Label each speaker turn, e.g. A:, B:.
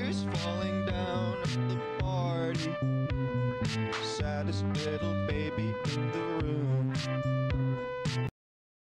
A: tears falling down at the party. Saddest little baby in the